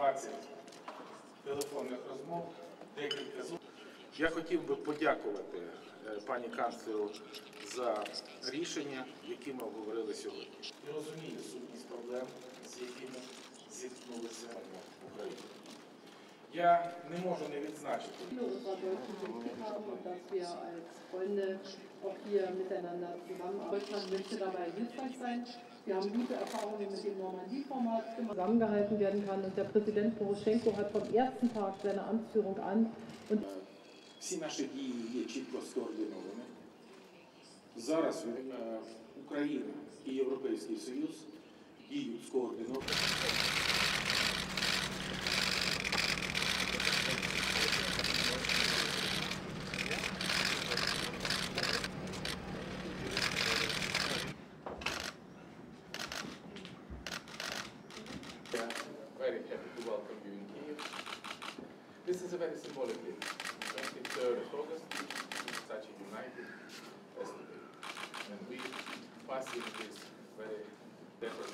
20 телефонних розмов, декілька зустрічей. Я хотів би подякувати пані канцлеру за рішення, які ми обговорили сьогодні. І розумію сутність проблем, з якими зіткнулися в Україні. Я не можу не відзначити. Wir haben gute Erfahrungen mit dem Normandie-Format zusammengehalten werden kann und der Präsident Poroschenko hat vom ersten Tag seiner Amtsführung an und всі наші дії є чітко скоординовані. Зараз Україна і Європейський Союз діють скоординовано. Very happy to welcome you in Kyiv. This is a very symbolic day. 23rd of August, such a united festival. And we passing this